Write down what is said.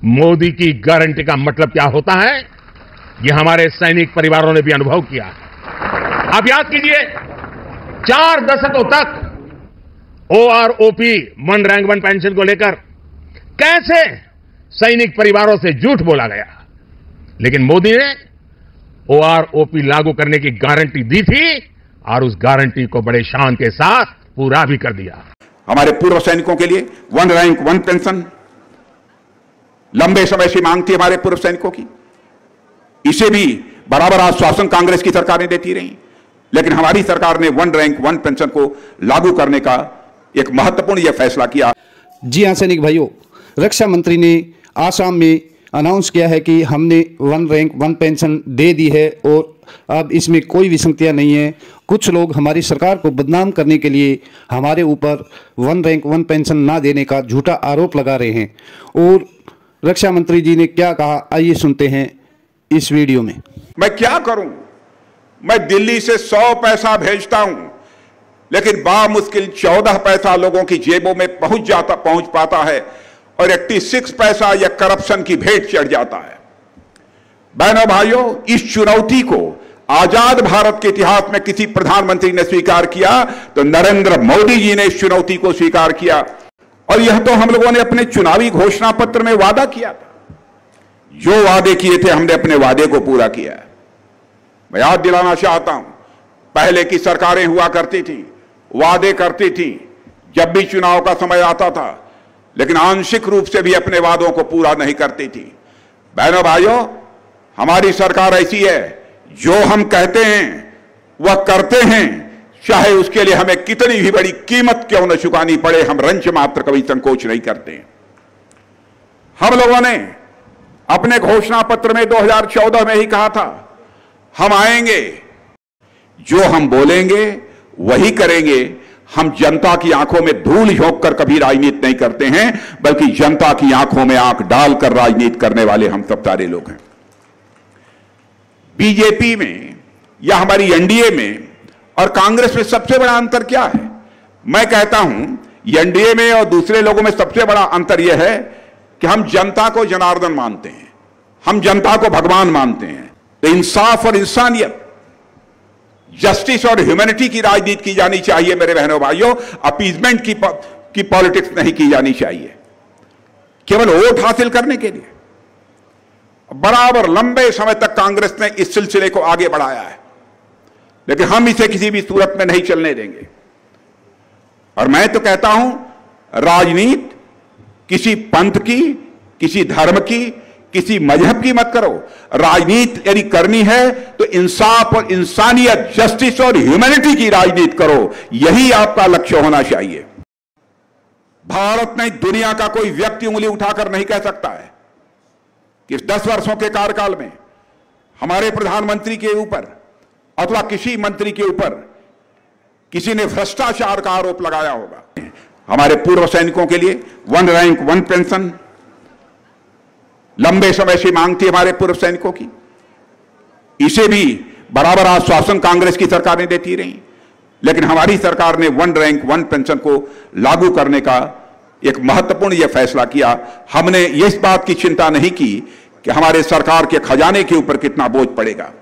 मोदी की गारंटी का मतलब क्या होता है, ये हमारे सैनिक परिवारों ने भी अनुभव किया है। आप याद कीजिए, 4 दशकों तक OROP, one rank one pension को लेकर कैसे सैनिक परिवारों से झूठ बोला गया, लेकिन मोदी ने OROP लागू करने की गारंटी दी थी और उस गारंटी को बड़े शान के साथ पूरा भी कर दिया। हमारे पूर्व सैनिकों के लिए वन रैंक वन पेंशन लंबे समय से मांग थी हमारे पूर्व सैनिकों की। इसे भी बराबर आश्वासन कांग्रेस की सरकारें देती रही, लेकिन हमारी सरकार ने वन रैंक वन पेंशन को लागू करने का एक महत्वपूर्ण यह फैसला किया। जी हाँ सैनिक भाइयों, रक्षा मंत्री ने आसाम में अनाउंस किया है कि हमने वन रैंक वन पेंशन दे दी है और अब इसमें कोई विसंगतियां नहीं है। कुछ लोग हमारी सरकार को बदनाम करने के लिए हमारे ऊपर वन रैंक वन पेंशन ना देने का झूठा आरोप लगा रहे हैं। और रक्षा मंत्री जी ने क्या कहा, आइए सुनते हैं इस वीडियो में। मैं क्या करूं, मैं दिल्ली से 100 पैसा भेजता हूं, लेकिन बामुश्किल 14 पैसा लोगों की जेबों में पहुंच पाता है और 86 पैसा या करप्शन की भेंट चढ़ जाता है। बहनों भाइयों, इस चुनौती को आजाद भारत के इतिहास में किसी प्रधानमंत्री ने स्वीकार किया तो नरेंद्र मोदी जी ने इस चुनौती को स्वीकार किया। और यह तो हम लोगों ने अपने चुनावी घोषणा पत्र में वादा किया था। जो वादे किए थे हमने अपने वादे को पूरा किया है। मैं याद दिलाना चाहता हूं, पहले की सरकारें हुआ करती थी, वादे करती थी जब भी चुनाव का समय आता था, लेकिन आंशिक रूप से भी अपने वादों को पूरा नहीं करती थी। बहनों भाइयों, हमारी सरकार ऐसी है, जो हम कहते हैं वह करते हैं, चाहे उसके लिए हमें कितनी भी बड़ी कीमत क्यों न चुकानी पड़े, हम रंच मात्र कभी संकोच नहीं करते। हम लोगों ने अपने घोषणा पत्र में 2014 में ही कहा था, हम आएंगे, जो हम बोलेंगे वही करेंगे। हम जनता की आंखों में धूल झोंक कर कभी राजनीति नहीं करते हैं, बल्कि जनता की आंखों में आंख डालकर राजनीति करने वाले हम सब सारे लोग हैं। बीजेपी में या हमारी एनडीए में और कांग्रेस में सबसे बड़ा अंतर क्या है? मैं कहता हूं, एनडीए में और दूसरे लोगों में सबसे बड़ा अंतर यह है कि हम जनता को जनार्दन मानते हैं, हम जनता को भगवान मानते हैं। तो इंसाफ और इंसानियत, जस्टिस और ह्यूमैनिटी की राजनीति की जानी चाहिए मेरे बहनों भाइयों। अपीजमेंट की पॉलिटिक्स नहीं की जानी चाहिए, केवल वोट हासिल करने के लिए। बराबर लंबे समय तक कांग्रेस ने इस सिलसिले को आगे बढ़ाया है, लेकिन हम इसे किसी भी सूरत में नहीं चलने देंगे। और मैं तो कहता हूं, राजनीति किसी पंथ की, किसी धर्म की, किसी मजहब की मत करो। राजनीति यदि करनी है तो इंसाफ और इंसानियत, जस्टिस और ह्यूमैनिटी की राजनीति करो, यही आपका लक्ष्य होना चाहिए। भारत नहीं, दुनिया का कोई व्यक्ति उंगली उठाकर नहीं कह सकता है कि 10 वर्षों के कार्यकाल में हमारे प्रधानमंत्री के ऊपर अथवा किसी मंत्री के ऊपर किसी ने भ्रष्टाचार का आरोप लगाया होगा। हमारे पूर्व सैनिकों के लिए वन रैंक वन पेंशन लंबे समय से मांग थी हमारे पूर्व सैनिकों की। इसे भी बराबर आश्वासन कांग्रेस की सरकारें देती रही, लेकिन हमारी सरकार ने वन रैंक वन पेंशन को लागू करने का एक महत्वपूर्ण यह फैसला किया। हमने इस बात की चिंता नहीं की कि हमारे सरकार के खजाने के ऊपर कितना बोझ पड़ेगा।